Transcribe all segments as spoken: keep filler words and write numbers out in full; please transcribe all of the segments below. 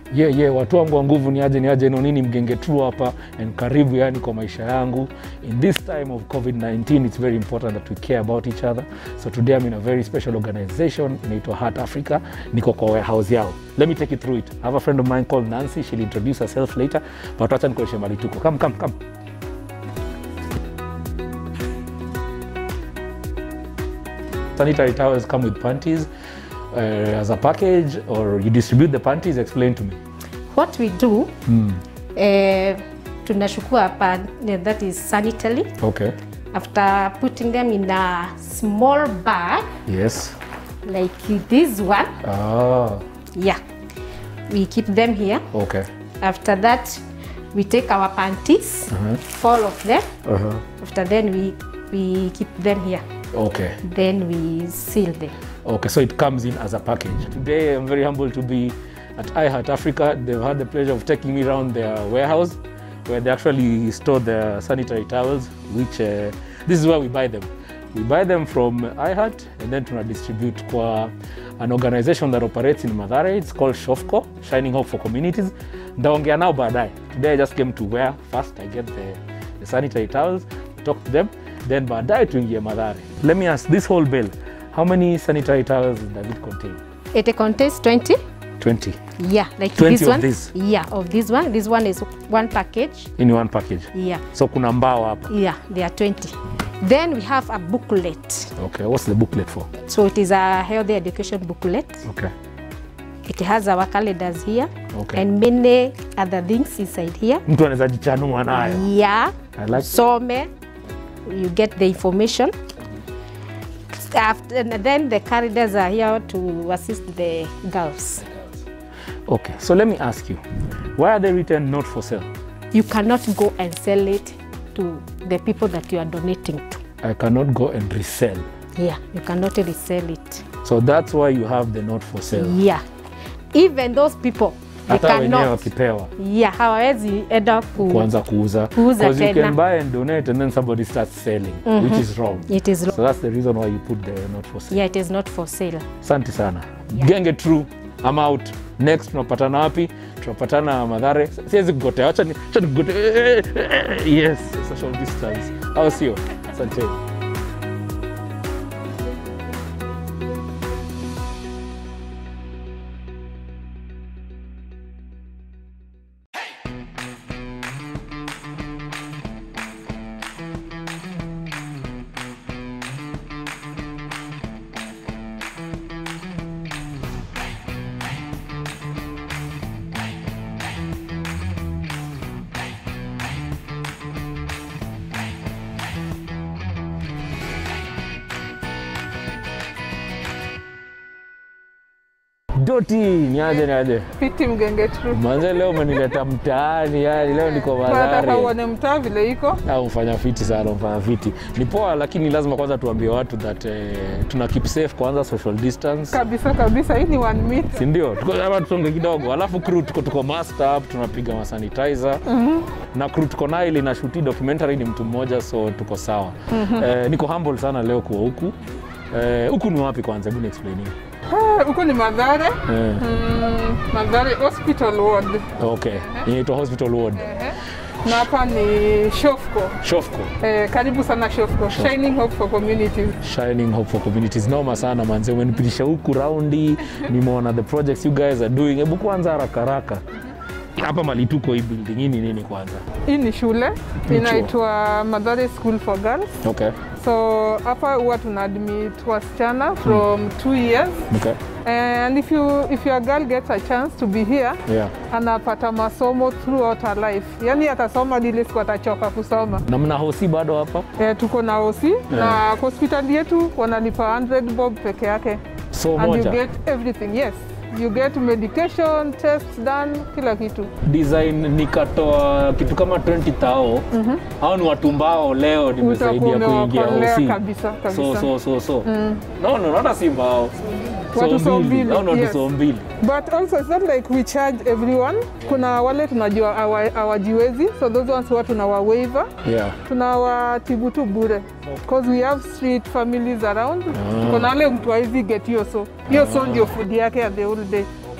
Yeah, yeah, watu wangu wa nguvu ni aje ni aje no nini Mgenge True hapa and karibu yani kwa maisha yangu. In this time of COVID nineteen, it's very important that we care about each other. So today I'm in a very special organization inaitwa Heart Africa. Niko kwa warehouse yao. Let me take you through it. I have a friend of mine called Nancy. She'll introduce herself later. But wacha nikuonyeshe mali tuko. Come, come, come. Sanitary towels come with panties. Uh, as a package, or you distribute the panties? Explain to me. What we do, mm. uh, tunashukua pan, that is sanitary. Okay. After putting them in a small bag. Yes. Like this one. Ah. Yeah. We keep them here. Okay. After that, we take our panties, uh-huh. four of them. Uh-huh. After then, we we keep them here. Okay. Then we seal them. Okay, so it comes in as a package. Today, I'm very humbled to be at iHeart Africa. They've had the pleasure of taking me around their warehouse where they actually store their sanitary towels, which uh, this is where we buy them. We buy them from iHeart and then to distribute kwa an organization that operates in Mathare. It's called SHOFCO, Shining Hope for Communities. Ndaongea nao baadaye. Today I just came to where first I get the, the sanitary towels, talk to them, then baadaye tuingie Mathare. Let me ask, this whole bill, how many sanitary towels does it contain? It contains twenty. twenty? Yeah, like twenty this of one. This? Yeah, of this one. This one is one package. In one package? Yeah. So kuna mbao hapa? Yeah, there are twenty. Then we have a booklet. Okay, what's the booklet for? So it is a healthy education booklet. Okay. It has our calendars here. Okay. And many other things inside here. Mtu anaweza jichanua nayo. Yeah. I like Some, you get the information. After, and then the calendars are here to assist the girls. Okay, so let me ask you, why are they written not for sale? You cannot go and sell it to the people that you are donating to. I cannot go and resell. Yeah, you cannot resell it. So that's why you have the not for sale. Yeah. Even those people, they Hata wenyewe cannot. wakipewa. Yeah, hawawezi enda ku kuanza kuuza. Kuuza Because you tena. can buy and donate and then somebody starts selling, mm-hmm. which is wrong. It is wrong. So that's the reason why you put the not for sale. Yeah, it is not for sale. Asante sana. Yeah. Genge True, I'm out. Next tunapatana wapi? Tunapatana Mathare. Siwezi kugotea. Acha ni acha nikugotea. Yes, social distance. Au sio? Asante. Doti, niaje niaje. Fiti Mgenge True. Manze leo umenileta mtaani, yani leo niko Mathare. Nataka uone mtaa vile iko. Ah, mfanya fiti sana, mfanya fiti. Ni poa lakini lazima kwanza tuambie watu that eh, tuna keep safe kwanza, social distance. Kabisa kabisa, hii ni one meter. Si ndio? Tuko hapa tusonge kidogo. Alafu crew tuko tuko master up, tunapiga ma sanitizer. Mhm. Na crew tuko nayo ile ina shoot documentary ni mtu mmoja, so tuko sawa. Mm-hmm. Eh, niko humble sana leo kwa huku. Eh, huku ni wapi kwanza? Hebu explain. Huko ni Mathare. Eh. Mm, Mathare Hospital Ward. Okay. Inaitwa Hospital Ward. Eh. Na hapa ni SHOFCO. SHOFCO. Eh, karibu sana SHOFCO. Shining Hope for Communities. Shining Hope for Communities. Noma sana manze, umenipitisha huku raundi, nimeona the projects you guys are doing. Hebu kwanza haraka haraka. Hapa mali tuko hii building hii ni nini kwanza? Hii ni shule. Inaitwa Mathare School for Girls. Okay. So hapa huwa tuna admit wasichana from hmm. two years. Okay. And if you if your girl gets a chance to be here, yeah. anapata masomo throughout her life. Yani atasoma dile siku atachoka kusoma. Na mna hosi bado hapa? Eh, tuko na hosi yeah. Na hospitali yetu wanalipa one hundred bob peke yake. So and moja. You get everything. Yes. You get medication, tests done, kila kitu. Design nikatoa kitu kama twenty thao. Mhm. Hao ni watu mbao leo nimesaidia kuingia hosi. Kabisa kabisa. So so so so. Mm. No no, not si mbao. Watu so mbili. No no, yes. So mbili. But also it's not like we charge everyone. Kuna wale tunajua hawajiwezi, so those ones who tunawa waiver. Yeah. Tunawatibu tu bure. Because we have street families around. Ah. Kuna wale mtu hawezi get hiyo so. Hiyo ah. so ndio food yake ya the whole day.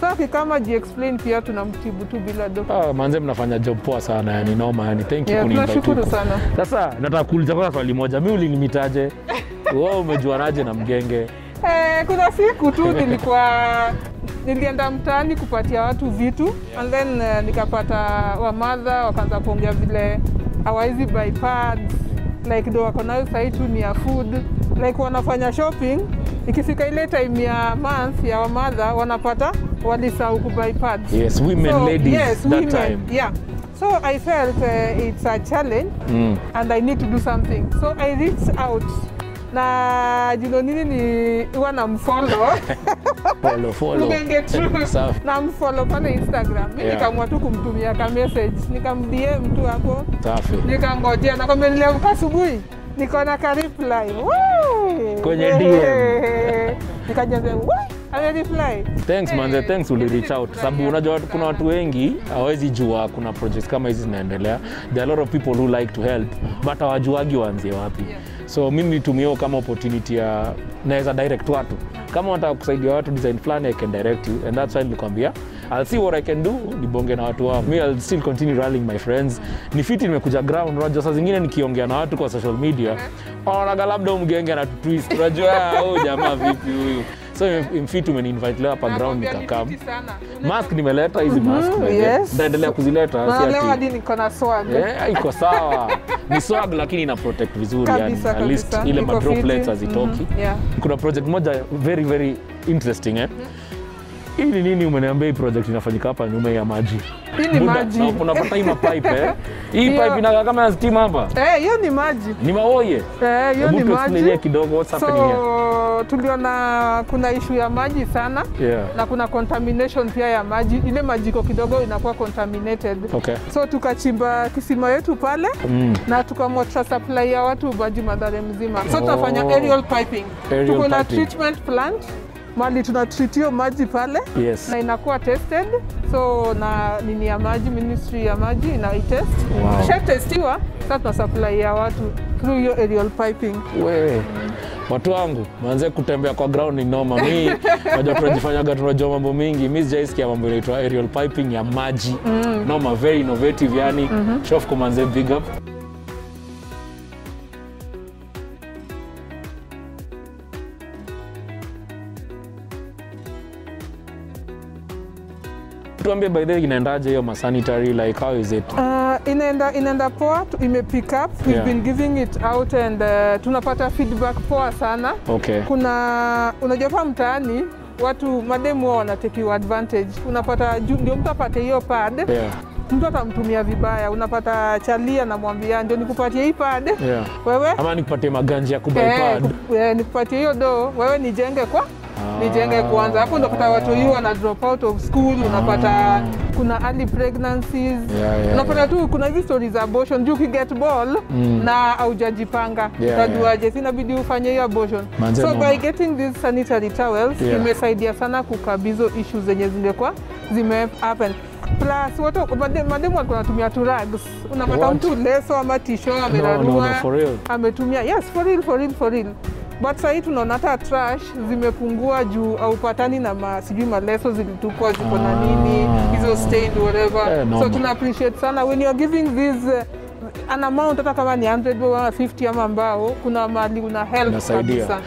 So kama ji-explain pia tunamtibu tu bila do. Ah, manze mnafanya job poa sana yani noma yani. Thank you Yeah, kuniinvite. tunashukuru sana. Sasa nataka kuuliza kwa swali moja. Mimi ulinimitaje? Wewe umejuanaje na Mgenge? Eh, kuna siku tu nilikuwa nilienda mtaani kupatia watu vitu and then uh, nikapata wamadha wakaanza kuongea vile hawawezi buy pads like do wako nayo sahi tu ni ya food like wanafanya shopping ikifika ile time ya month ya wamadha wanapata walisahau kubuy pads. Yes, women so, ladies yes, that women, time. Yeah. So I felt uh, it's a challenge mm. and I need to do something. So I reached out na jino nini ni huwa na mfollow follow follow na mfollow pale Instagram. Mimi yeah. Nikamwa tu kumtumia ka message nikamdie mtu hapo safi nikangojea na kama leo asubuhi niko na ka reply kwenye D M nikajaza ame reply. Thanks manze, thanks uli reach out. Sababu unajua kuna watu wengi hawezi jua kuna projects kama hizi zinaendelea. There are a lot of people who like to help but hawajuagi waanzie wapi. So mimi nitumie kama opportunity ya naweza direct watu. Kama unataka kusaidia watu design fulani I can direct you and that's why nilikwambia I'll see what I can do, nibonge na watu wao. Me I'll still continue rallying my friends. Ni fiti nimekuja ground, unajua saa zingine nikiongea na watu kwa social media, wanaona labda Mgenge na twist. Unajua huyu jamaa vipi huyu. So in fit umeni-invite leo hapa ground nikakam. Mask nimeleta hizi mask. Naendelea kuzileta si ati. Leo hadi niko na swag. Eh, iko sawa. Ni swag lakini ina protect vizuri yani. At least ile ma droplets hazitoki. Kuna project moja very very interesting eh. Hii ni nini umeniambia hii project inafanyika hapa nyuma ya maji? Hii ni maji. Na unapata hii pipe eh. Hii pipe inakaa kama ya stima hapa. Eh, hiyo ni maji. Ni maoye. Eh, hiyo ni maji. Hebu kidogo what's happening here? So tuliona kuna issue ya maji sana yeah. na kuna contamination pia ya maji. Ile maji iko kidogo inakuwa contaminated. Okay. So tukachimba kisima yetu pale mm. na tukamwa supply ya watu maji Mathare mzima. So tunafanya oh. aerial piping. Aerial tuko na piping. treatment plant. Mali tunatreatio maji pale yes. na inakuwa tested. So na nini ya maji, ministry ya maji ina i-test. Wow. Kisha testiwa, sasa tuna supply ya watu through your aerial piping. Wewe watu wangu manze kutembea kwa ground ni noma. Mimi najua tunajifanyaga tunajua mambo mingi. Mimi sijaisikia mambo inaitwa aerial piping ya maji. Mm. Noma, very innovative yani. Mm -hmm. Shof manze big up. Tuambie by the way inaendaje hiyo sanitary like how is it? Uh, inaenda inaenda poa, ime pick up. We've yeah. been giving it out and uh, tunapata feedback poa sana. Okay. Kuna unajua pa mtaani watu mademu wao wanatekiwa advantage. Unapata ndio mtu apate hiyo pad. Yeah. Mtu atamtumia vibaya. Unapata chalia na mwambia ndio nikupatie hii pad. Yeah. Wewe ama nikupatie maganja ya kubuy eh, pad. Eh, nikupatie hiyo do, wewe nijenge kwa nijenge kwanza. Hapo ndo kupata watu hiyo wana drop out of school, unapata kuna early pregnancies. Yeah, yeah, unapata yeah. tu kuna hizo stories za abortion juu ki get ball mm. na haujajipanga. Utajuaje? Yeah, inabidi ufanye hiyo abortion. Manze so mama. By getting these sanitary towels yeah. imesaidia sana kukabizo issues zenye zingekuwa zime happen. Plus watu mademu walikuwa wanatumia tu rags. Unapata mtu leso ama tisho amerarua. No, no, no, for real. Ametumia yes for real for real for real. But sasa hivi tunaona hata trash zimepungua juu au patani na ma, sijui maleso zilitupwa ziko na nini hizo stained whatever. Yeah, no, so tuna appreciate sana when you are giving this uh, an amount hata kama ni one hundred or fifty ama mbao kuna mali una help kabisa.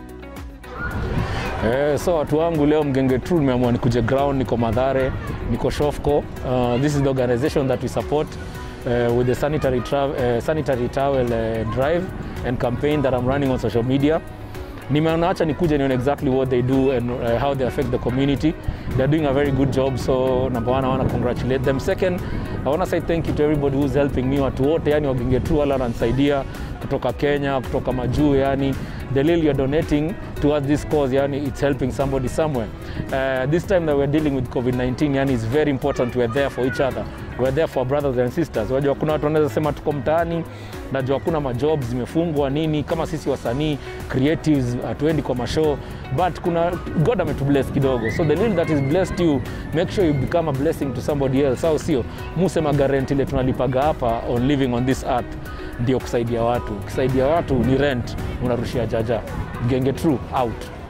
Eh, so watu wangu leo Mgenge True nimeamua nikuje ground, niko Mathare, niko Shofco. Uh, this is the organization that we support uh, with the sanitary, uh, sanitary towel uh, drive and campaign that I'm running on social media. Nimeona acha nikuje nione exactly what they do and uh, how they affect the community. They're doing a very good job, so number one I want to congratulate them. Second, I want to say thank you to everybody who's helping me, watu wote yani Wagenge True wala wananisaidia kutoka Kenya, kutoka majuu yani the little you're donating towards this cause yani it's helping somebody somewhere. Uh, this time that we're dealing with COVID nineteen yani it's very important we're there for each other. We're there for brothers and sisters. Unajua kuna watu wanaweza sema tuko mtaani, najua kuna majobs zimefungwa nini kama sisi wasanii creatives hatuendi kwa mashow, but kuna God ametubless kidogo. So the little that is blessed you, make sure you become a blessing to somebody else. Au sio? Musema guarantee ile tunalipaga hapa on living on this earth ndio kusaidia watu. Kusaidia watu ni rent unarushia jaja. Mgenge True out.